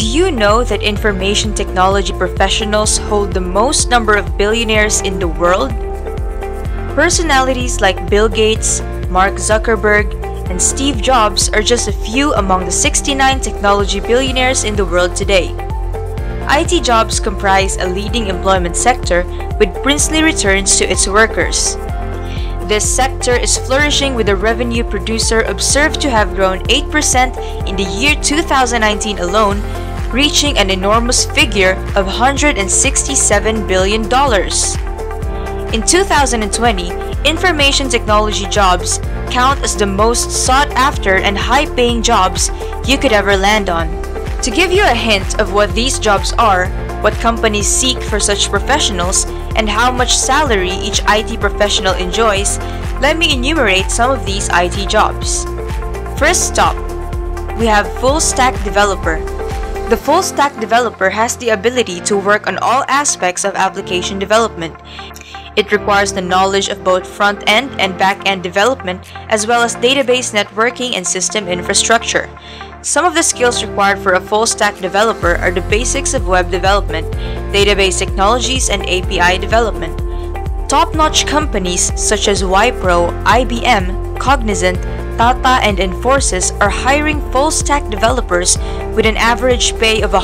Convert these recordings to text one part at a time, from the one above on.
Do you know that information technology professionals hold the most number of billionaires in the world? Personalities like Bill Gates, Mark Zuckerberg, and Steve Jobs are just a few among the 69 technology billionaires in the world today. IT jobs comprise a leading employment sector with princely returns to its workers. This sector is flourishing with a revenue producer observed to have grown 8% in the year 2019 alone, reaching an enormous figure of $167 billion. In 2020, information technology jobs count as the most sought-after and high-paying jobs you could ever land on. To give you a hint of what these jobs are, what companies seek for such professionals, and how much salary each IT professional enjoys, let me enumerate some of these IT jobs. First stop, we have Full Stack Developer. The Full Stack Developer has the ability to work on all aspects of application development. It requires the knowledge of both front-end and back-end development, as well as database networking and system infrastructure. Some of the skills required for a full-stack developer are the basics of web development, database technologies, and API development. Top-notch companies such as Wipro, IBM, Cognizant, Tata, and Infosys are hiring full-stack developers with an average pay of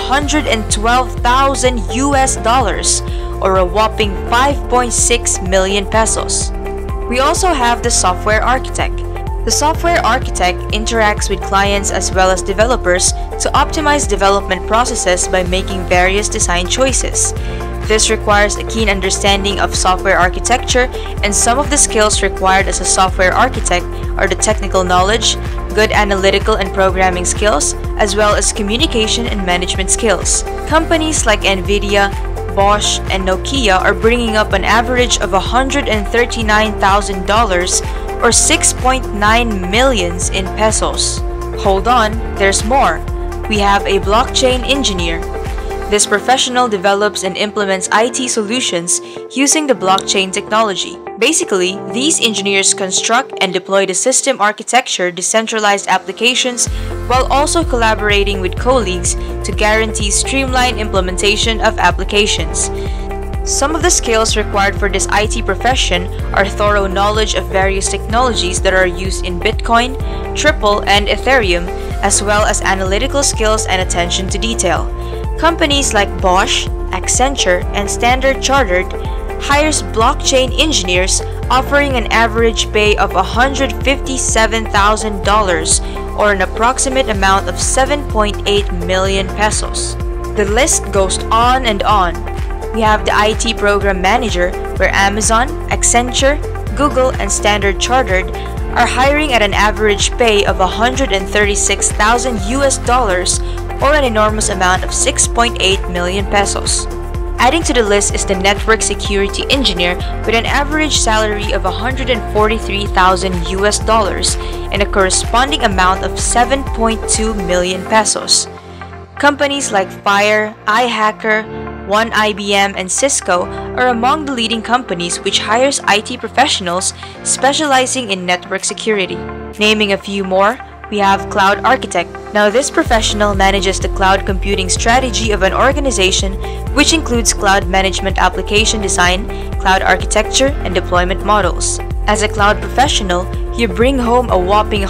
$112,000 or a whopping 5.6 million pesos. We also have the software architect. The software architect interacts with clients as well as developers to optimize development processes by making various design choices. This requires a keen understanding of software architecture, and some of the skills required as a software architect are the technical knowledge, good analytical and programming skills, as well as communication and management skills. Companies like Nvidia, Bosch, and Nokia are bringing up an average of $139,000 or 6.9 millions in pesos. Hold on, there's more. We have a blockchain engineer. This professional develops and implements IT solutions using the blockchain technology. Basically, these engineers construct and deploy the system architecture decentralized applications while also collaborating with colleagues to guarantee streamlined implementation of applications. Some of the skills required for this IT profession are thorough knowledge of various technologies that are used in Bitcoin, Ripple, and Ethereum, as well as analytical skills and attention to detail. Companies like Bosch, Accenture, and Standard Chartered hires blockchain engineers, offering an average pay of $157,000 or an approximate amount of 7.8 million pesos. The list goes on and on. We have the IT program manager, where Amazon, Accenture, Google, and Standard Chartered are hiring at an average pay of $136,000 or an enormous amount of 6.8 million pesos. Adding to the list is the network security engineer with an average salary of $143,000 and a corresponding amount of 7.2 million pesos. Companies like Fire, iHacker, One IBM, and Cisco are among the leading companies which hires IT professionals specializing in network security. Naming a few more, we have Cloud Architect. Now, this professional manages the cloud computing strategy of an organization, which includes cloud management application design, cloud architecture, and deployment models. As a cloud professional, you bring home a whopping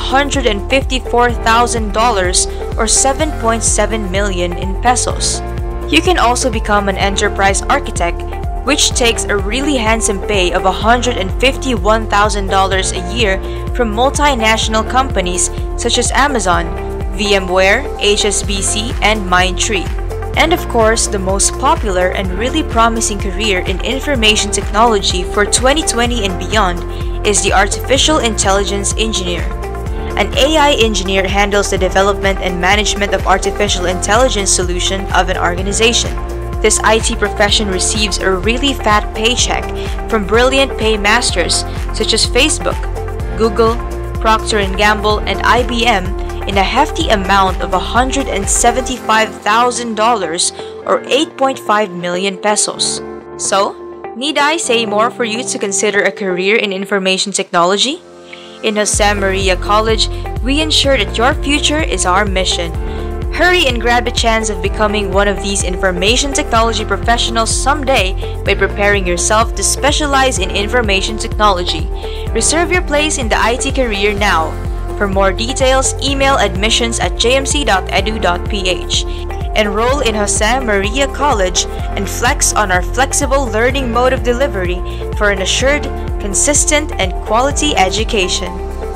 $154,000 or 7.7 million in pesos. You can also become an enterprise architect, which takes a really handsome pay of $151,000 a year from multinational companies such as Amazon, VMware, HSBC, and Mindtree. And of course, the most popular and really promising career in information technology for 2020 and beyond is the artificial intelligence engineer. An AI engineer handles the development and management of artificial intelligence solution of an organization. This IT profession receives a really fat paycheck from brilliant paymasters such as Facebook, Google, Procter & Gamble, and IBM in a hefty amount of $175,000 or 8.5 million pesos. So, need I say more for you to consider a career in information technology? In Jose Maria College, we ensure that your future is our mission. Hurry and grab a chance of becoming one of these information technology professionals someday by preparing yourself to specialize in information technology. Reserve your place in the IT career now. For more details, email admissions@jmc.edu.ph. Enroll in Jose Maria College and flex on our flexible learning mode of delivery for an assured, consistent, and quality education.